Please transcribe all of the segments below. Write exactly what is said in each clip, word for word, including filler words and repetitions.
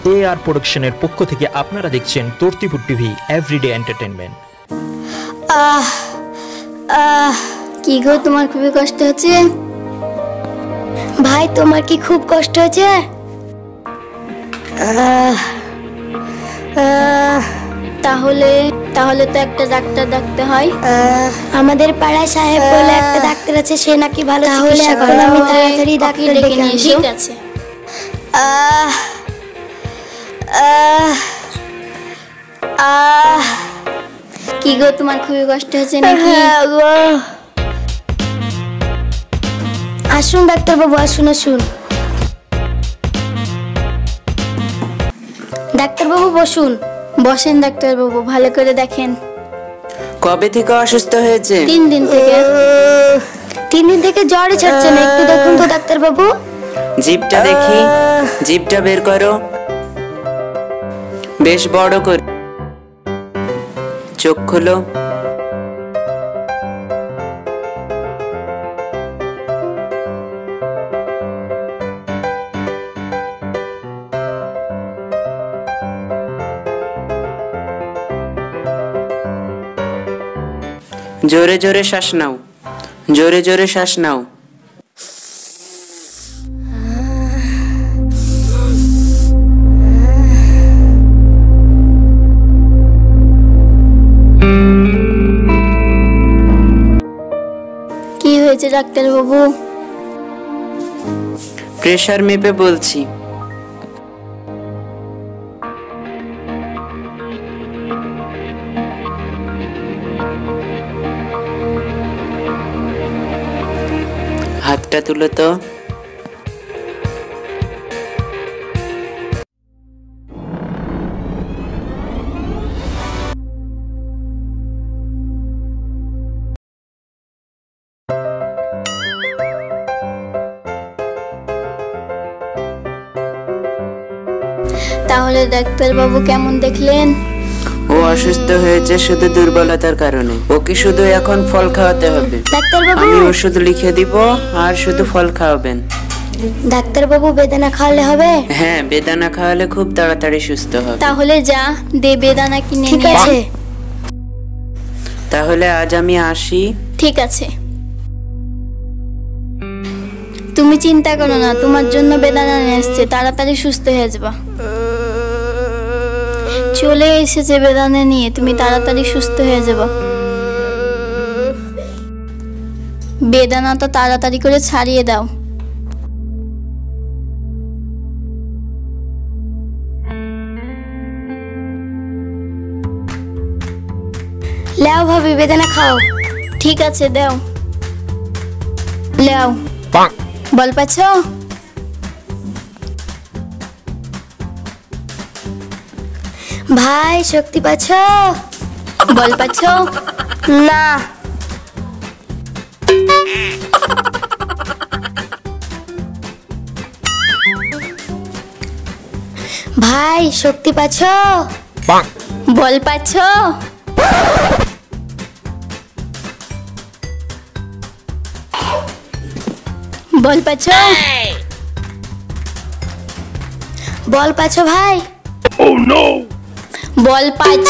এ আর প্রোডাকশনের পক্ষ থেকে আপনারা দেখছেন তর্তিপুর টিভি এভরিডে এন্টারটেইনমেন্ট। আহ আহ কি গো, তোমার খুবই কষ্ট হচ্ছে? ভাই তোমার কি খুব কষ্ট হচ্ছে? আহ আহ তাহলে তাহলে তো একটা ডাক্তার ডাকতে হয়। আমাদের পাড়ায় সাহেব বলে একটা ডাক্তার আছে, সে নাকি ভালো চিকিৎসা করে। আমি তাড়াতাড়ি ডাক্তার ডেকে নিয়ে আসি। ঠিক আছে। আহ আহ আহ কি গো, তোমার খুবই কষ্ট হচ্ছে নাকি? আসুন ডাক্তার বাবু, আসুন আসুন। ডাক্তার বাবু বসুন। বসেন ডাক্তার বাবু, ভালো করে দেখেন। কবে থেকে অসুস্থ হয়েছে? তিন দিন থেকে। তিন দিন থেকে জ্বর ছাড়ছে না, একটু দেখুন তো ডাক্তার বাবু। জিভটা দেখি, জিভটা বের করো, বেশ বড় করে। চোখ খোলো। জোরে জোরে শ্বাস নাও, জোরে জোরে শ্বাস নাও। কি হয়েছে ডাক্তার বাবু? প্রেসার মেপে বলছি। হাতটা তুলো তো। তাহলে ডাক্তার বাবু কেমন দেখলেন? ও অসুস্থ হয়েছে শুধু দুর্বলতার কারণে। ওকে শুধু এখন ফল খাওয়াতে হবে। ডাক্তার বাবু, আমি ওষুধ লিখে দিব আর শুধু ফল খাওয়াবেন। ডাক্তার বাবু বেদানা খাওয়ালে হবে? হ্যাঁ, বেদানা খাওয়ালে খুব তাড়াতাড়ি সুস্থ হবে। তাহলে যা দে বেদানা কিনে নিয়ে। ঠিক আছে। তাহলে আজ আমি আসি। ঠিক আছে। তুমি চিন্তা করো না, তোমার জন্য বেদানা নিয়ে এসেছে, তাড়াতাড়ি সুস্থ হয়ে যাবা। চলে এসেছে বেদানা নিয়ে, তুমি তাড়াতাড়ি সুস্থ হয়ে যাবা। বেদানা তো তাড়াতাড়ি করে ছাড়িয়ে দাও। লেও ভাবি, বেদানা খাও। ঠিক আছে, দাও। লেও। বল পাচ্ছ? ভাই শক্তি পাচ্ছ? বল পাচ্ছ? না। ভাই শক্তি পাচ্ছ? বল পাচ্ছ? বল পাচ্ছ? বল পাচ্ছ ভাই? Oh no! বল পাচ্ছ?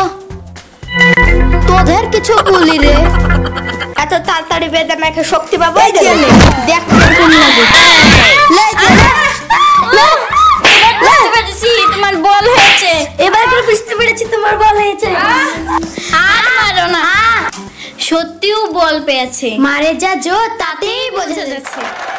তোদের কিছু বলি রে, এত তাড়াতাড়ি বেদানা খেয়ে শক্তি পাবো? দেখ কেমন লাগে। তোমার বল হয়েছে। এবার করে বুঝতে পেরেছি তোমার বল হয়েছে। আর মারো না, সত্যিও বল পেয়েছে। মারে যা জোর তাতেই বোঝা যাচ্ছে।